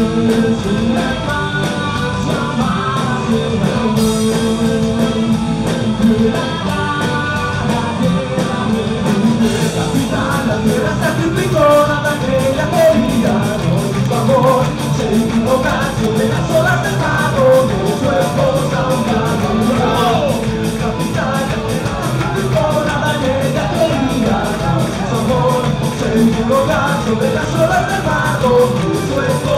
La tierra sacrificó nada que ella quería, con su amor se divino canto de las olas del mago, de su esposa un camino. Capitán, la tierra sacrificó nada que ella quería, con su amor se divino canto de las olas del mago, de su esposa.